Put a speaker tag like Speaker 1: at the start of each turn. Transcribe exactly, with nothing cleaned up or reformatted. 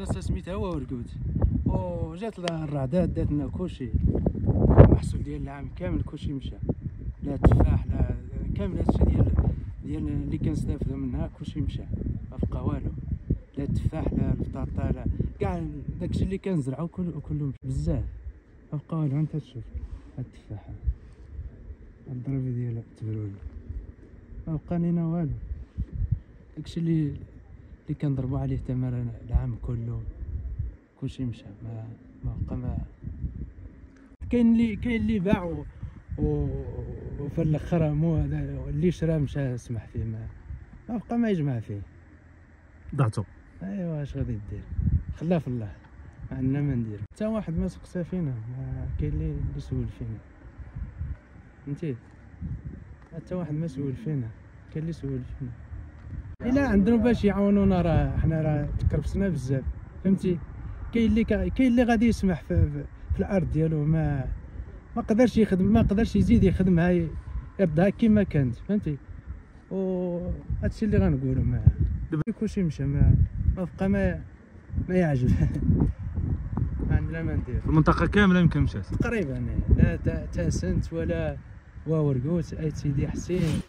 Speaker 1: بلاصه سميتها هو ورقود، وجات الرعدات دات لنا كلشي، المحصول ديال العام كامل كلشي مشى، لا تفاح لا كامل هادشي ديال ديال اللي كنستافدو منها كلشي مشى، ما بقى والو، لا التفاح لا البطاطا لا كاع داكشي اللي كنزرعو كله كله مشى بزاف، ما بقى والو. انت تشوف هاد التفاحه الضربه ديالها تبرول، ما بقى لينا والو، داكشي اللي اللي كنضربو عليه تمر العام كله كلشي مشى، ما ما بقى. ما كاين اللي كاين اللي باع و... وفي الاخر مو اللي شرا مشى سمح فيه، ما ما بقى ما يجمع فيه،
Speaker 2: ضعتو.
Speaker 1: ايوا اش غادي دير، خلاه في الله، ما عندنا ما ندير. حتى واحد ما سقسى فينا، ما كاين اللي اللي سول فينا، فهمتي، حتى واحد ما سول فينا، كاين اللي سول فينا. الا عندنا باش يعاونونا راه حنا راه تكرفسنا بزاف، فهمتي، كاين اللي كاين اللي غادي يسمح في, في الارض ديالو، ما ما قدرش يخدم، ما قدرش يزيد يخدمها يردها كيما كانت، فهمتي، و هادشي اللي غنقولو. ما كلشي مشى، ما ما بقى ما ما يعجب ما عندنا ما ندير.
Speaker 2: المنطقه كامله يمكن مشات
Speaker 1: تقريبا، لا تاسنت ولا ورقوت اي سيدي حسين